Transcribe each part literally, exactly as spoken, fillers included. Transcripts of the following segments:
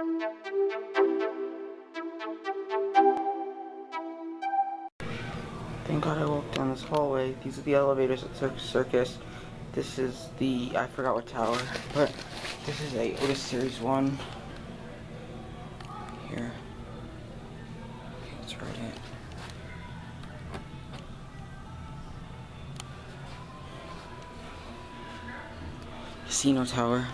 Thank God I walked down this hallway. These are the elevators at Circus Circus. This is the, I forgot what tower, but this is a Otis Series one. Here. Okay, that's right it. Casino Tower.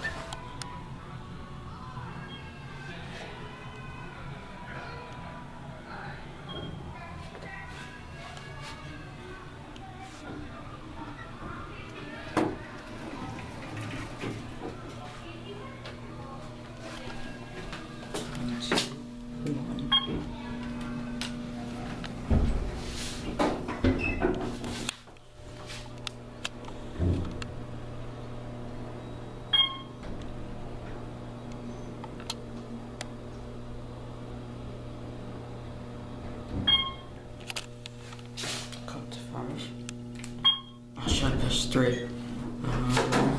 I'll shut this straight. Um,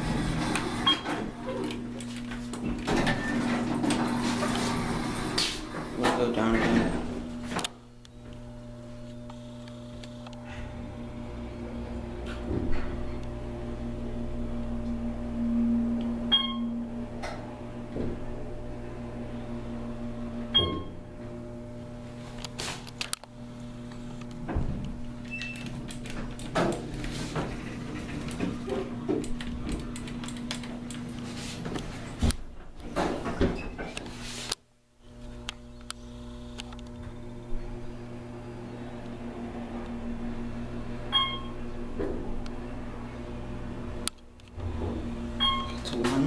we'll go down again. One.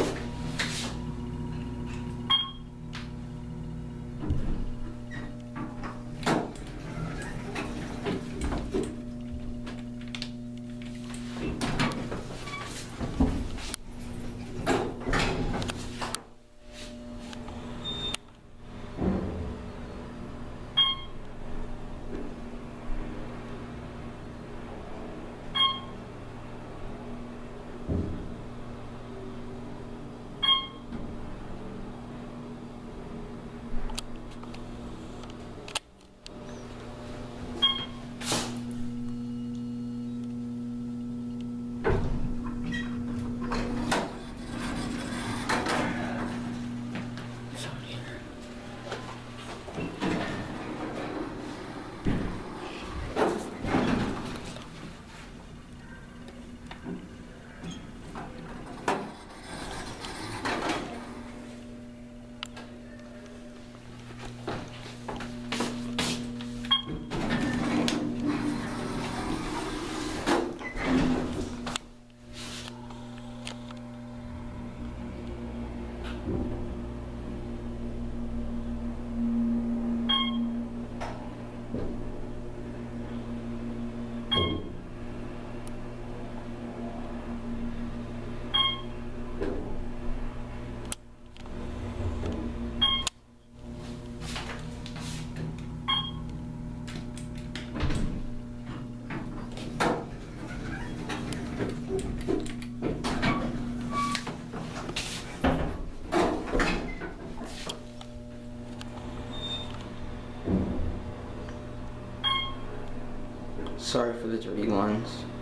Sorry for the dirty lines.